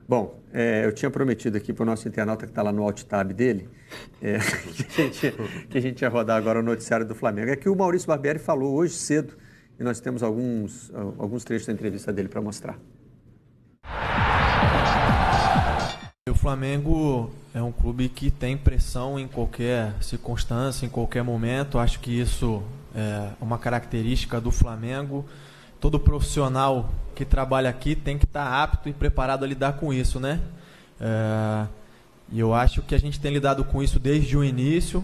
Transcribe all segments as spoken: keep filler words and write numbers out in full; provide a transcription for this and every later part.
Bom, é, eu tinha prometido aqui para o nosso internauta que está lá no alt tab dele, é, que, a gente, que a gente ia rodar agora o noticiário do Flamengo. É que o Maurício Barbieri falou hoje cedo e nós temos alguns, alguns trechos da entrevista dele para mostrar. O Flamengo é um clube que tem pressão em qualquer circunstância, em qualquer momento. Acho que isso é uma característica do Flamengo. Todo profissional que trabalha aqui tem que estar apto e preparado a lidar com isso, né? É, e eu acho que a gente tem lidado com isso desde o início.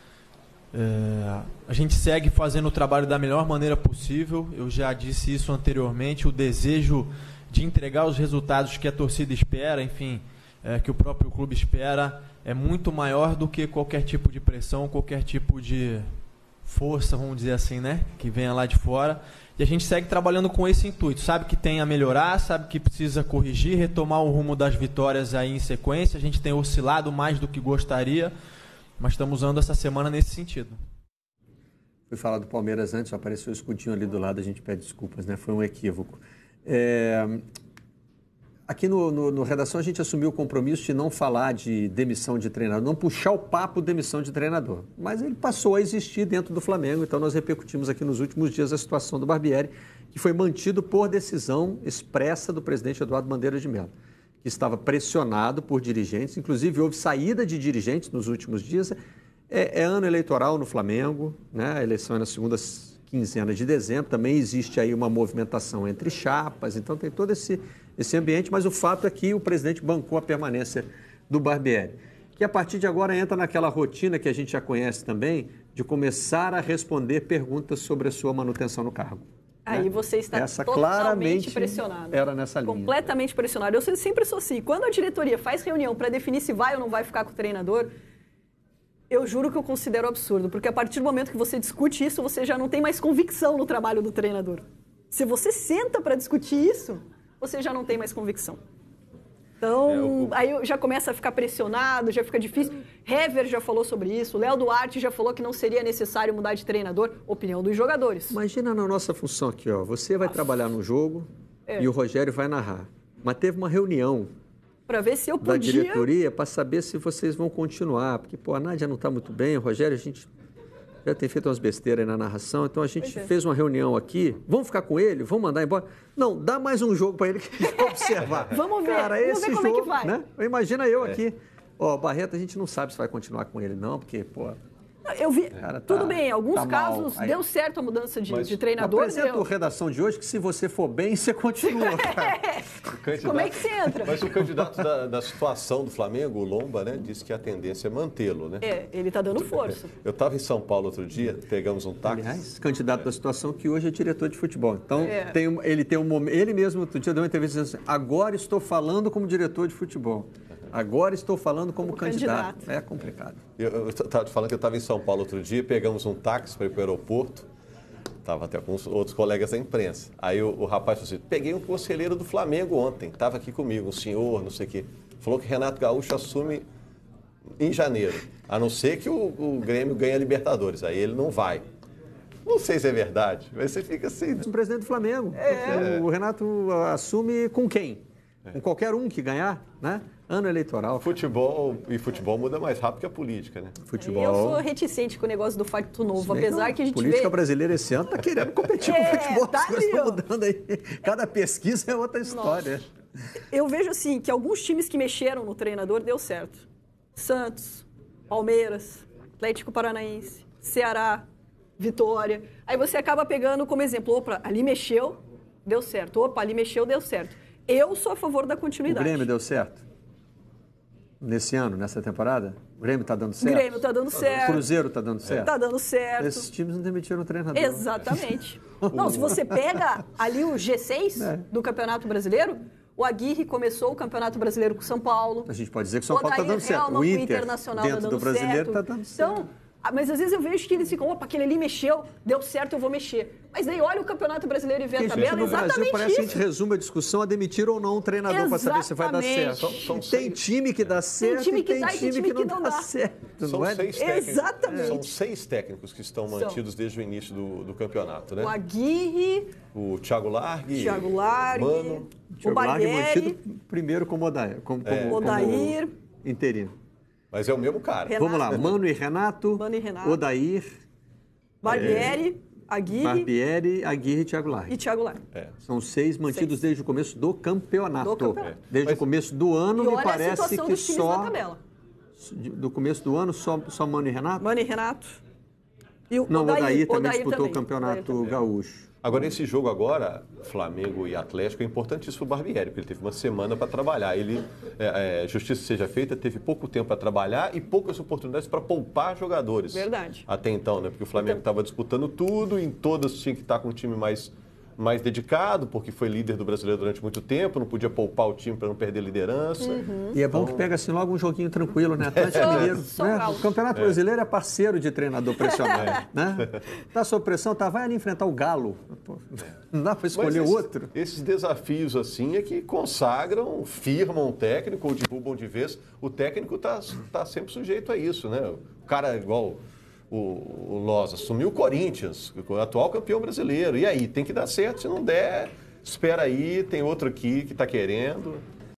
É, a gente segue fazendo o trabalho da melhor maneira possível. Eu já disse isso anteriormente. O desejo de entregar os resultados que a torcida espera, enfim, é, que o próprio clube espera, é muito maior do que qualquer tipo de pressão, qualquer tipo de força, vamos dizer assim, né? Que venha lá de fora. E a gente segue trabalhando com esse intuito. Sabe que tem a melhorar, sabe que precisa corrigir, retomar o rumo das vitórias aí em sequência. A gente tem oscilado mais do que gostaria, mas estamos usando essa semana nesse sentido. Fui falar do Palmeiras antes, apareceu o escudinho ali do lado, a gente pede desculpas, né? Foi um equívoco. É... Aqui no, no, no Redação a gente assumiu o compromisso de não falar de demissão de treinador, não puxar o papo demissão de treinador. Mas ele passou a existir dentro do Flamengo, então nós repercutimos aqui nos últimos dias a situação do Barbieri, que foi mantido por decisão expressa do presidente Eduardo Bandeira de Mello, que estava pressionado por dirigentes, inclusive houve saída de dirigentes nos últimos dias. É, é ano eleitoral no Flamengo, né? A eleição é na segunda quinzena de dezembro, também existe aí uma movimentação entre chapas, então tem todo esse... esse ambiente, mas o fato é que o presidente bancou a permanência do Barbieri, que a partir de agora entra naquela rotina que a gente já conhece também, de começar a responder perguntas sobre a sua manutenção no cargo. Aí né? Você está Essa totalmente pressionado. Era nessa linha. Completamente pressionado. Eu sempre sou assim. Quando a diretoria faz reunião para definir se vai ou não vai ficar com o treinador, eu juro que eu considero absurdo, porque a partir do momento que você discute isso, você já não tem mais convicção no trabalho do treinador. Se você senta para discutir isso, você já não tem mais convicção. Então, é, eu... aí já começa a ficar pressionado, já fica difícil. Hever já falou sobre isso, Léo Duarte já falou que não seria necessário mudar de treinador. Opinião dos jogadores. Imagina na nossa função aqui, ó. Você vai Nossa. trabalhar no jogo é. e o Rogério vai narrar. Mas teve uma reunião para ver se eu da podia... diretoria para saber se vocês vão continuar. Porque, pô, a Nádia não está muito bem, o Rogério, a gente... já tem feito umas besteiras aí na narração, então a gente é. fez uma reunião aqui. Vamos ficar com ele? Vamos mandar embora? Não, dá mais um jogo para ele que a gente vai observar. Vamos ver, Cara, vamos esse ver como jogo, é que vai. Né? Imagina eu é. aqui. Ó, Barreto, a gente não sabe se vai continuar com ele, não, porque, pô... Eu vi, tá, tudo bem, em alguns tá casos mal. deu Aí, certo a mudança de, de treinador. Apresenta a redação de hoje que se você for bem, você continua. Como é que você entra? Mas o candidato da, da situação do Flamengo, o Lomba, né, disse que a tendência é mantê-lo, né? É, ele está dando força. Eu estava em São Paulo outro dia, pegamos um táxi. Aliás, candidato é. da situação que hoje é diretor de futebol. Então, é. tem, ele tem um momento, ele mesmo outro dia deu uma entrevista dizendo assim, agora estou falando como diretor de futebol. Agora estou falando como, como candidato. candidato. É complicado. Eu estava falando que eu estava em São Paulo outro dia, pegamos um táxi para ir para o aeroporto, estava até com os outros colegas da imprensa. Aí o, o rapaz falou assim, peguei um conselheiro do Flamengo ontem, estava aqui comigo, um senhor, não sei o quê. Falou que Renato Gaúcho assume em janeiro, a não ser que o, o Grêmio ganhe a Libertadores, aí ele não vai. Não sei se é verdade, mas você fica assim... O presidente do Flamengo, é. o Renato assume com quem? É. Com qualquer um que ganhar, né? Ano eleitoral. Futebol e futebol muda mais rápido que a política, né? Futebol. Eu sou reticente com o negócio do Facto Novo, apesar não, que a gente vê... A política vê... brasileira esse ano está querendo competir é, com o futebol, tá as coisas estão mudando aí. Cada pesquisa é outra história. Nossa. Eu vejo assim, que alguns times que mexeram no treinador deu certo. Santos, Palmeiras, Atlético Paranaense, Ceará, Vitória. Aí você acaba pegando como exemplo, opa, ali mexeu, deu certo. Opa, ali mexeu, deu certo. Eu sou a favor da continuidade. O Grêmio deu certo? Nesse ano, nessa temporada? O Grêmio está dando certo? O Grêmio está dando certo. O Cruzeiro está dando certo? Está dando certo. Esses times não demitiram o treinador. Exatamente. Não, se você pega ali o G seis é. do Campeonato Brasileiro, o Aguirre começou o Campeonato Brasileiro com o São Paulo. A gente pode dizer que o São Paulo está dando certo. Helman, o Inter, Internacional dentro tá dando do Brasileiro, certo. está dando certo. Então, Ah, mas às vezes eu vejo que eles ficam, opa, aquele ali mexeu, deu certo, eu vou mexer. Mas daí olha o Campeonato Brasileiro e vê a Porque, tabela, gente, no exatamente Brasil parece isso. que a gente resume a discussão a demitir ou não um treinador para saber se vai dar Exatamente. certo. São- são tem seis- time que dá certo time e que tem dá e tem time que não dá certo. São não é? seis técnicos. Exatamente. São seis técnicos que estão São. mantidos desde o início do, do campeonato, né? O Aguirre, O Thiago Largue, Thiago Largue, Mano, o Thiago Largue Barbieri, mantido primeiro como Odair, como, É. como, Odair, como interino. mas é o mesmo cara. Renato. Vamos lá, Mano e Renato, Mano e Renato. Odair, Barbieri, Aguirre Barbieri, Aguirre e Thiago Largue. e Thiago Largue. É. São seis mantidos Seis. desde o começo do campeonato. Do campeonato. Desde Mas- o começo do ano, E me olha a parece situação que dos times na só... tabela. Do começo do ano, só, só Mano e Renato? Mano e Renato. E o Não, o Odair, também Odair disputou também. o campeonato Odair também. gaúcho. Agora, esse jogo agora, Flamengo e Atlético, é importantíssimo para o Barbieri, porque ele teve uma semana para trabalhar. Ele, é, é, justiça seja feita, teve pouco tempo para trabalhar e poucas oportunidades para poupar jogadores. Verdade. Até então, né? Porque o Flamengo estava disputando tudo, em todas tinha que estar com um time mais, mais dedicado, porque foi líder do Brasileiro durante muito tempo, não podia poupar o time para não perder liderança. Uhum. E é bom que pega assim logo um joguinho tranquilo, né? Atlético Mineiro. Só Né? galo. O Campeonato Brasileiro é parceiro de treinador pressionado. Né? Tá sob pressão, tá? Vai ali enfrentar o Galo. Pô, não dá para escolher Mas esses, outro. Esses desafios assim é que consagram, firmam o técnico ou derrubam de vez. O técnico está tá sempre sujeito a isso, né? O cara igual o, o Loz assumiu o Corinthians, o atual campeão brasileiro. E aí, tem que dar certo. Se não der, espera aí, tem outro aqui que está querendo.